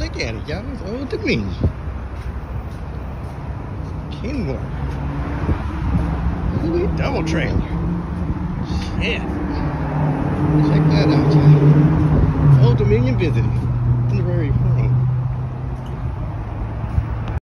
Look at it, y'all. It's Old Dominion. Kenmore. Ooh, double trailer. Shit. Check that out, y'all. Old Dominion visiting.